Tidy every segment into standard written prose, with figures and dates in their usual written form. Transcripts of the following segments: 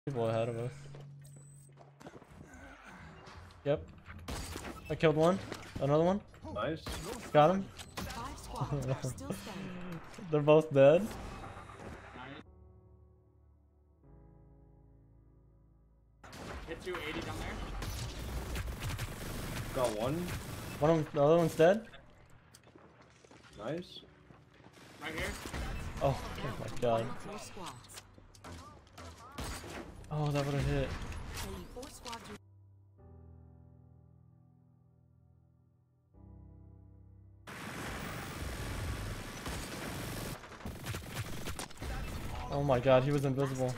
People ahead of us. Yep. I killed one. Another one. Nice. Got him. They're both dead. Hit 280 down there. Got one. One of them, the other one's dead. Nice. Right here. Oh my god. Oh, that would have hit. Oh my god, he was invisible.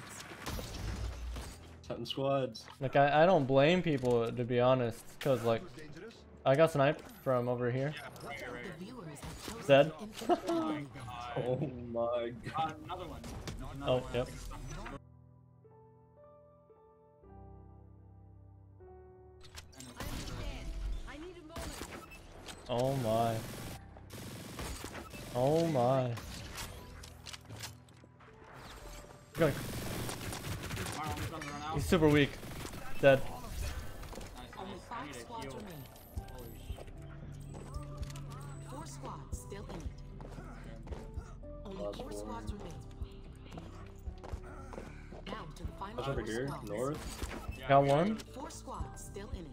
10 squads. Like, I don't blame people, to be honest, because, like, I got sniped from over here. Dead. Oh my god. Another one. Oh, yep. Oh my. Oh my. Go. He's super weak. Dead. Only 5 squads remain. Four squads still in it. Only 4 squads remain. Now to the final. Over here, north. Got one. 4 squads still in it.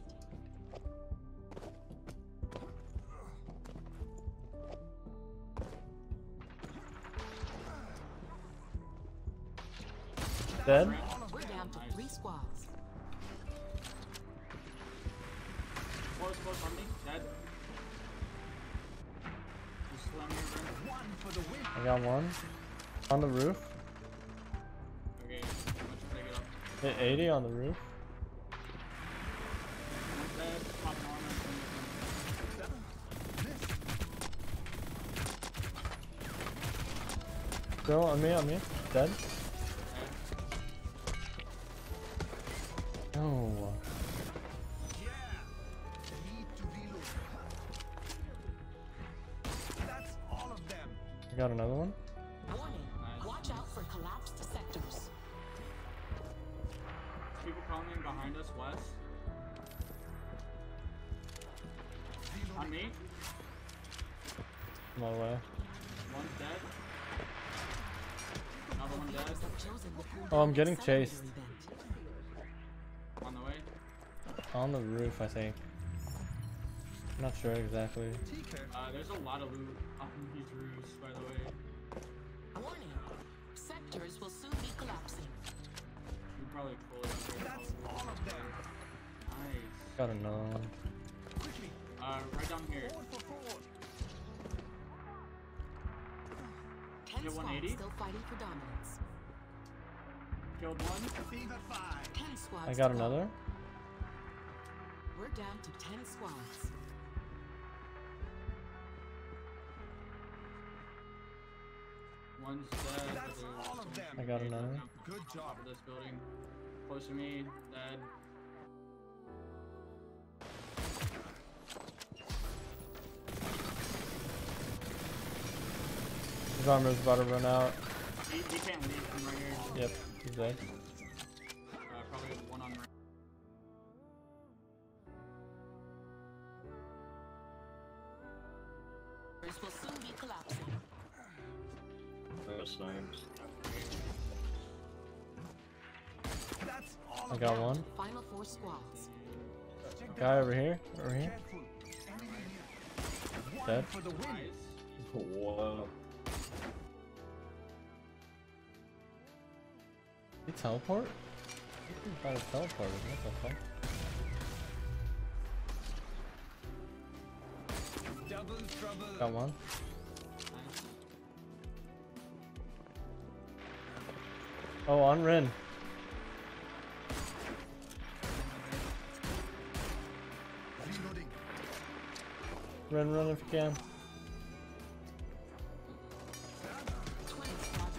Dead. We're down to 3 squads. Close on me. Dead. I got one. On the roof. Okay, I'm gonna get up. Hit 80 on the roof. One's dead. Popping armor. Still on me. Dead. Oh. I got another one. Warning. Watch out for collapsed sectors. People coming behind us west. On me. No way. One's dead. Another one dead. Oh, I'm getting chased. On the way. On the roof, I think. I'm not sure exactly. There's a lot of loot on these roofs, by the way. Warning. Sectors will soon be collapsing. You probably pull it up here. That's all of them. Nice. Got another one. Right down here. 10 squads 180. Still fighting for dominance. Killed one. 10 squads. I got another. We're down to 10 squads. One's dead. That's all of them. I got another. Good job. This building. Close to me. Dead. His armor's about to run out. He can't leave from right here. Yep, he's dead. Probably one on right. Will soon be collapsing. I got sniped. That's all I of got them. one. Final 4 squads. Guy over here. Over here. Dead. For the win. Wow. He teleport? He's about to teleport. What the fuck? Double trouble. Got one. Oh, on Rin. Reloading. Run if you can. 20 squads.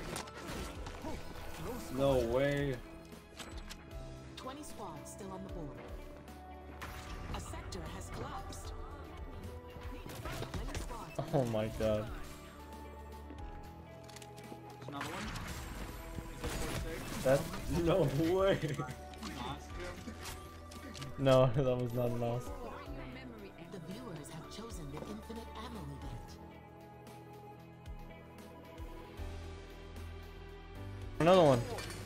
No way. 20 squads still on the board. A sector has collapsed. Many squads. Oh my god. Another one. Dead. No way. No, that was not a mouse. The viewers have chosen the infinite ammo event. Another one.